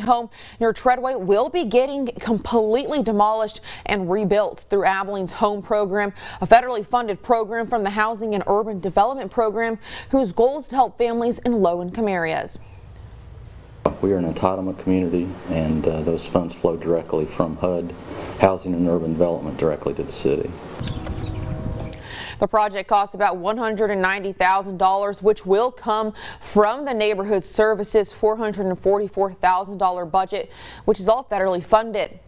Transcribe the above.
home near Treadway will be getting completely demolished and rebuilt through Abilene's Home Program, a federally funded program from the Housing and Urban Development Program, whose goal is to help families in low-income areas. We are an entitlement community, and those funds flow directly from HUD, Housing and Urban Development, directly to the city. The project costs about $190,000, which will come from the Neighborhood Services $444,000 budget, which is all federally funded.